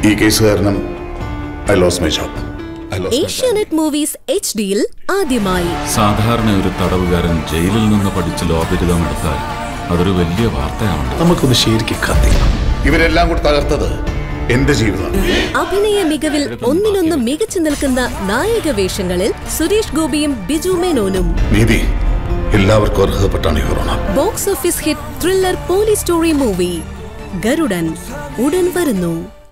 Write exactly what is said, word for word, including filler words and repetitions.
ഈ കേസ് കാരണം I lost my job. Asianet movies H D യിൽ ആദ്യമായി സാധാരണ ഒരു തടവുകാരൻ ജയിലിൽ നിന്ന് പഠിച്ച് ലോബിരിതം എടുത്താൽ അതൊരു വലിയ വാർത്തയാണ്. നമുക്കൊന്ന് ശരിക്കും കത്തിക്കണം. ഇവരെല്ലാം കൂടി തകർത്തത് എന്റെ ജീവിതം. അഭിനയ മികവിൽ ഒന്നിനൊന്ന് മികച്ചു നിൽക്കുന്ന നായക വേഷങ്ങളിൽ സുരേഷ് ഗോപിയും ബിജു മേനോനും. നീതി എല്ലാവർക്കും അർഹതപ്പെട്ടാണ് your honour. Box office hit thriller police story movie Garudan ഉടൻ വരുന്നു.